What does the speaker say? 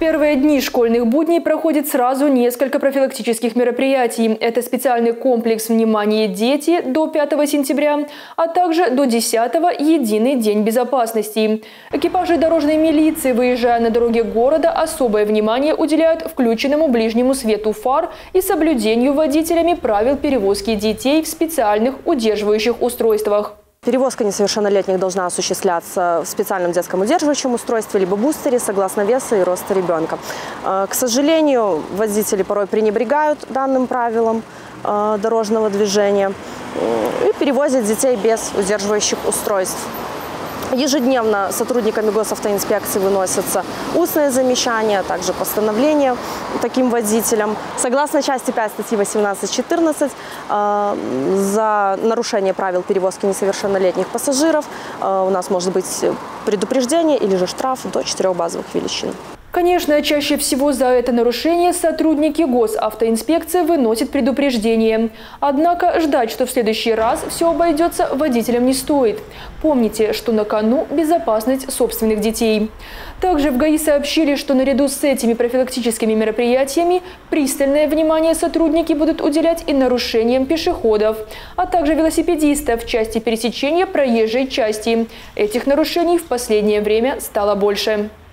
первые дни школьных будней проходит сразу несколько профилактических мероприятий. Это специальный комплекс «Внимание, дети» до 5 сентября, а также до 10-го «Единый день безопасности». Экипажи дорожной милиции, выезжая на дороги города, особое внимание уделяют включенному ближнему свету фар и соблюдению водителями правил перевозки детей в специальных удерживающих устройствах. Перевозка несовершеннолетних должна осуществляться в специальном детском удерживающем устройстве либо бустере согласно веса и роста ребенка. К сожалению, водители порой пренебрегают данным правилам дорожного движения и перевозят детей без удерживающих устройств. Ежедневно сотрудниками госавтоинспекции выносятся устные замечания, а также постановления таким водителям. Согласно части 5 статьи 18-14 за нарушение правил перевозки несовершеннолетних пассажиров у нас может быть предупреждение или же штраф до 4 базовых величин. Конечно, чаще всего за это нарушение сотрудники госавтоинспекции выносят предупреждение. Однако ждать, что в следующий раз все обойдется, водителям не стоит. Помните, что на кону безопасность собственных детей. Также в ГАИ сообщили, что наряду с этими профилактическими мероприятиями пристальное внимание сотрудники будут уделять и нарушениям пешеходов, а также велосипедистов в части пересечения проезжей части. Этих нарушений в последнее время стало больше.